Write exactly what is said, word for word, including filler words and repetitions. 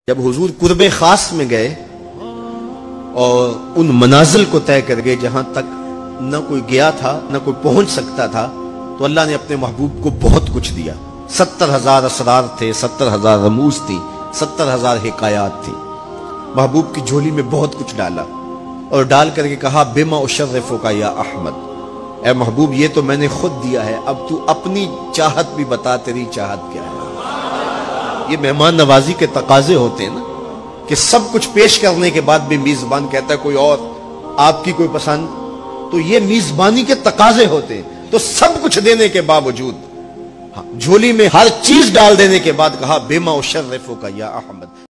जब हुजूर कुर्बे खास में गए और उन मनाजिल को तय कर गए जहां तक न कोई गया था न कोई पहुंच सकता था, तो अल्लाह ने अपने महबूब को बहुत कुछ दिया। सत्तर हजार असरार थे, सत्तर हजार रमूज थी, सत्तर हजार हिकायात थी। महबूब की झोली में बहुत कुछ डाला और डाल करके कहा, बिमा उशर्रिफु का या अहमद, ए महबूब ये तो मैंने खुद दिया है, अब तू अपनी चाहत भी बता, तेरी चाहत क्या है। ये मेहमान नवाजी के तकाजे होते हैं ना, कि सब कुछ पेश करने के बाद भी मीजबान कहता है कोई और, आपकी कोई पसंद, तो ये मीजबानी के तकाजे होते हैं। तो सब कुछ देने के बावजूद हाँ, झोली में हर चीज डाल देने के बाद कहा, बिमा उशर्रिफु का या अहमद।